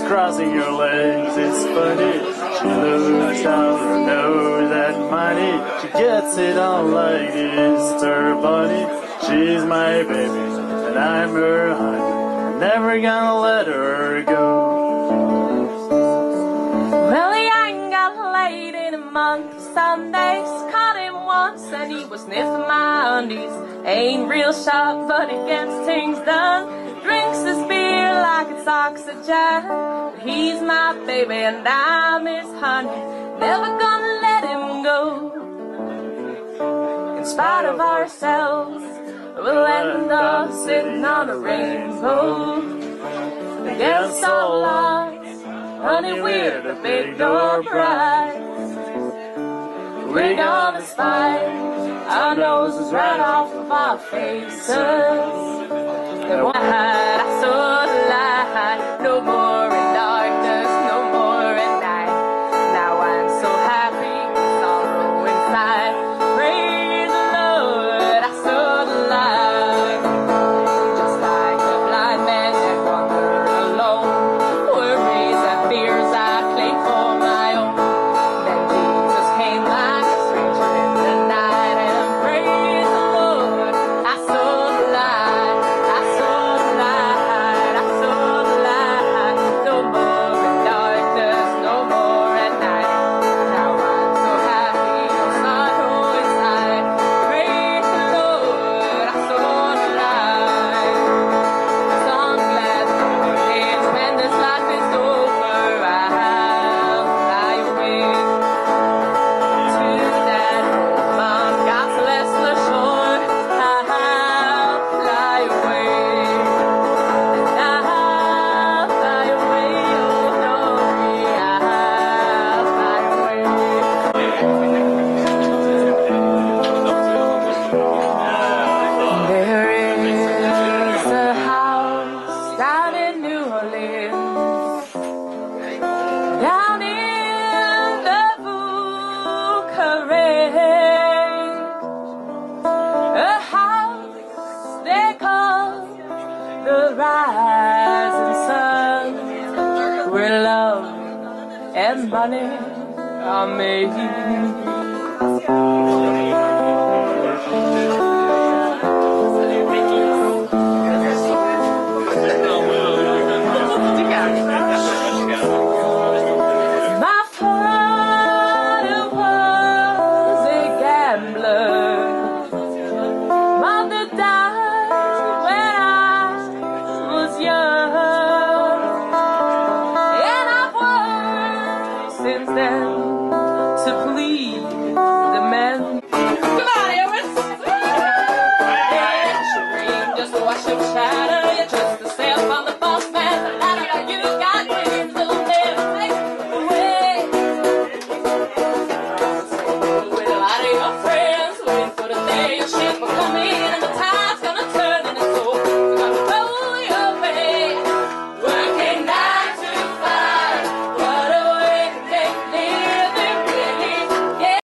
crossing her legs, it's funny. She looks down her nose at money. She gets it on like it's her bunny. She's my baby, and I'm her honey. I'm never gonna let her go. Well, he ain't got laid in a month of Sundays. Caught him once and he was sniffing my undies. Ain't real sharp, but he gets things done. Drinks his beer like it's oxygen. But he's my baby and I'm his honey. Never gonna let him go. In spite of ourselves, we'll end up sitting on a rainbow. Against all odds, honey, we're the big door prize. We're gonna spite our noses right off of our faces. And why I saw the light, no more in darkness, no more at night. Now I'm so happy, sorrow inside. Praise the Lord, I saw the light. Just like a blind man that wandered alone, worries and fears I claim for my own. Then Jesus came like a stranger in the night, and praise the Lord, I saw the light. I saw the light, I saw the light. No more in darkness, no more at night. Now I'm so happy, no sorrow inside. Praise the Lord, I saw the light. So I'm glad for it, when this life is over, I'll fly away to that home on God's celestial shore. I'll fly away. I'll fly away, oh glory, I'll fly away. There is a house down in New Orleans, down in the Bucharest, a house they call the Rising Sun, where love and money are made. My father was a gambler. Mother died when I was young, and I've worked since then to please the men. Come on, Elvis! Yeah, your ring just a wash of shadow. You trust yourself on the boss man. The ladder you got wins will never take away. With a lot of your friends waiting for the day your ship will come in.